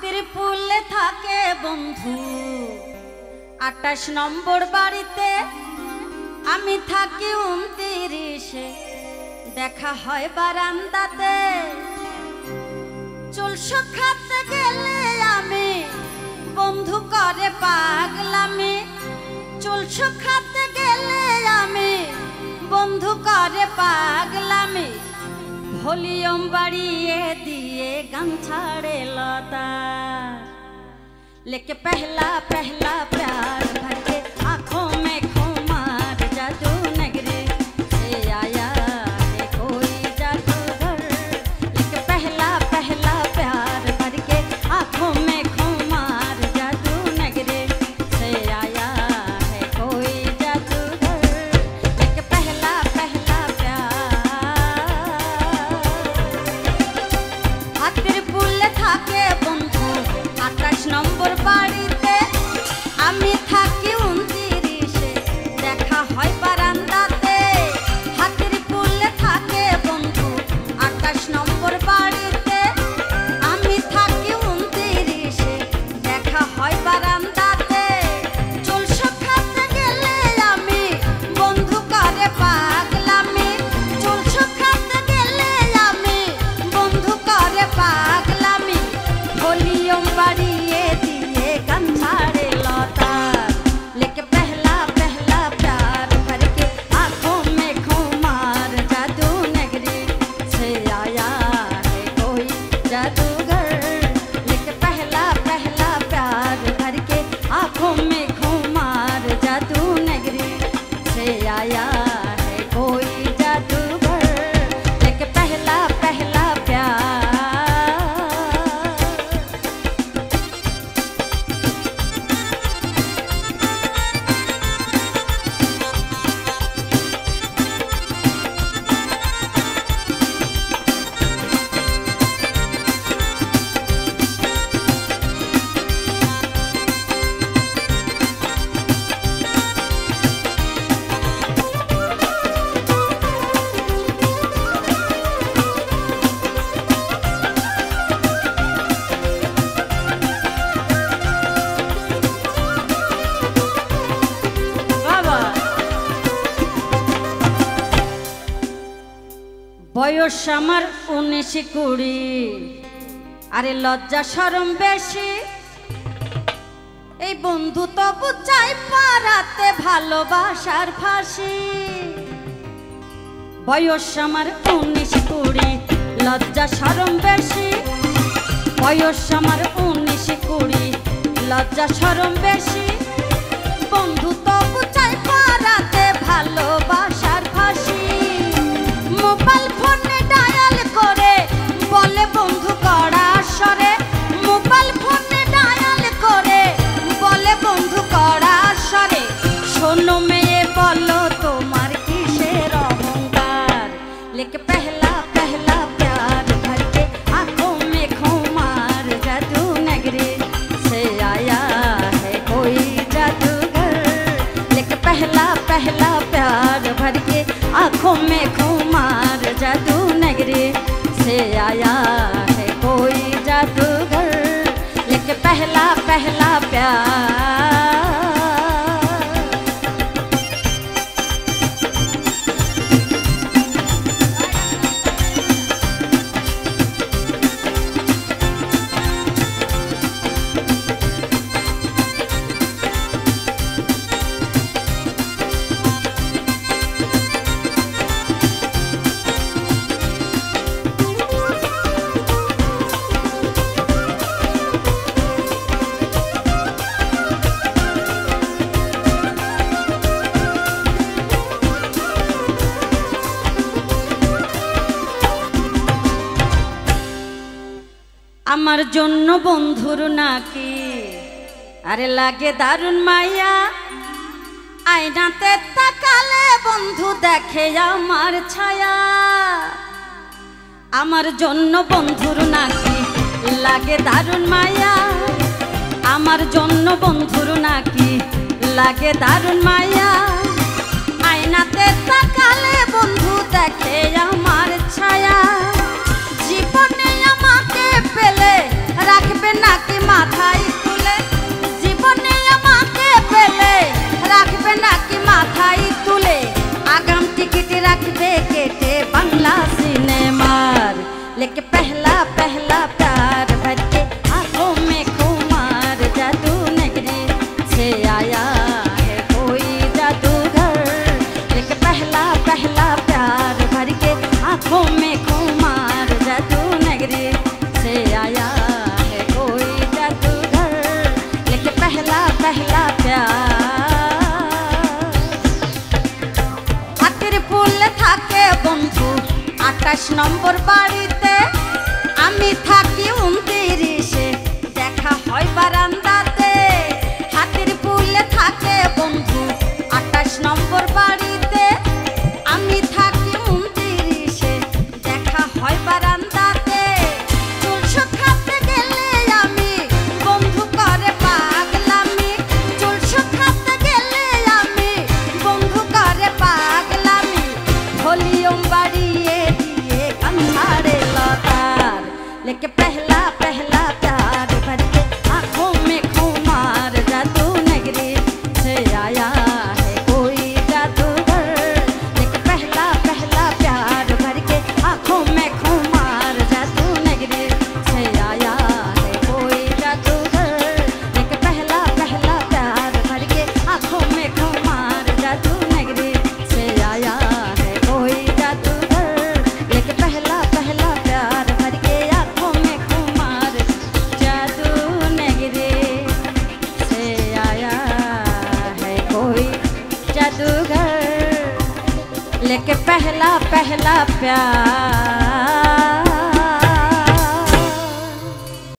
হাতিরপুলে থাকে বন্ধু 28 নম্বর বাড়িতে, আমি থাকি 29-এ, দেখা হয় বারান্দাতে। চুল শুকাতে গেলে আমি বন্ধু করে পাগলামি, চুল শুকাতে গেলে আমি বন্ধু করে পাগলামি। ভলিউম বাড়িয়ে দিয়ে গান ছাড়ে লতার, लेके पहला पहला प्यार भर के आँखों में खुमार, जादू नगरी से आया है कोई जादूगर। लेके पहला पहला प्यार भर के आँखों में खुमार, जादू नगरी से आया है कोई जादूगर। लेके पहला पहला प्यार। হাতিরপুলে থাকে বন্ধু 28 নম্বর বাড়িতে, আমি থাকি 29-এ, দেখা হয় বারান্দাতে। হাতিরপুলে থাকে বন্ধু 28 নম্বর বাড়িতে, আমি থাকি 29-এ, দেখা হয় বারান্দাতে। চুল শুকাতে গেলে আমি বন্ধু করে পাগলামি, চুল শুকাতে গেলে আমি বন্ধু করে পাগলামি। ভলিউম বাড়িয়ে দিয়ে গান ছাড়ে লতার, लेके पहला पहला प्यार भर के आँखों में खुमार, जादू नगरी से आया है कोई जादूगर। लेके पहला पहला प्यार भर के आँखों में खुमार, जादू नगरी से आया है कोई जादूगर। लेके पहला पहला प्यार। বয়স আমার 19-20, আরে লজ্জা শরম বেশি। এই বন্ধু তবু চাই পারাতে ভালোবাসার ফাঁসি। বয়স আমার 19-20, লজ্জা শরম বেশি। বয়স আমার 19-20, লজ্জা শরম বেশি। বন্ধু তবু চাই পারাতে ভালোবাসার ফাঁসি। মোবাইল ফোনে ডায়াল করে বলে বন্ধু কড়া স্বরে, মোবাইল ফোনে ডায়াল করে বলে বন্ধু কড়া স্বরে। শোনো মেয়ে বলো তোমার কিসের অহংকার, लेके पहला पहला प्यार भर के आँखों में खुमार, जादू नगरी से आया है कोई जादूगर। लेके पहला पहला प्यार भर के आँखों में खुमार, जादू नगरी से आया है कोई जादूगर। लेके पहला पहला प्यार। আমার জন্য বন্ধুর নাকি আরে লাগে দারুণ মায়া, আয়নাতে তাকালে বন্ধু দেখে আমার ছায়া। আমার জন্য বন্ধুর নাকি লাগে দারুণ মায়া, আমার জন্য বন্ধুর নাকি লাগে দারুণ মায়া। আয়নাতে তাকালে বন্ধু দেখে আমার ছায়া। জীবনে আমাকে পেলে রাখবে নাকি लेके पहला पहला प्यार भर के आंखों में खुमार जादू नगरी से आया है कोई जादूगर। लेके पहला पहला प्यार भर के आंखों में खुमार जादू नगरी से आया है कोई जादूगर। लेके पहला पहला प्यार ফুল থাকে বন্ধু 28 নম্বর বাড়িতে, আমি থাকি 29-এ, দেখা হয় বারান্দাতে। হাতের ফুল থাকে বন্ধু 28 নম্বর বাড়িতে, আমি থাকি 29-এ, দেখা হয় বারান্দাতে। চুল শুকাতে গেলে আমি বন্ধু করে পাগলামি, চুল শুকাতে গেলে আমি বন্ধু করে পাগলামি। ভলিউম বাড়িয়ে দিয়ে কান্নারে লতার, लेके पहला पहला प्यार भर के आंखों में खुमार जादू नगरी से आया है कोई जादूगर। लेके पहला पहला प्यार भर के आंखों में खुमार जादू नगरी से आया है कोई जादूगर। लेके पहला पहला प्यार भर के आंखों में खुमार जादू नगरी से आया है कोई जादूगर। लेके पहला पहला प्यार भर के आंखों में खुमार जादू नगरी से आया है कोई जादूगर। लेके पहला पहला प्यार